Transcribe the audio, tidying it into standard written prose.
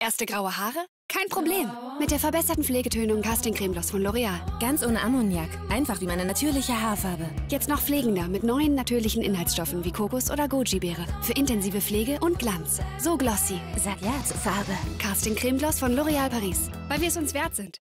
Erste graue Haare? Kein Problem. Mit der verbesserten Pflegetönung Casting Creme Gloss von L'Oreal. Ganz ohne Ammoniak. Einfach wie meine natürliche Haarfarbe. Jetzt noch pflegender mit neuen natürlichen Inhaltsstoffen wie Kokos oder Goji-Beere. Für intensive Pflege und Glanz. So glossy. Sag ja zur Farbe. Casting Creme Gloss von L'Oreal Paris. Weil wir es uns wert sind.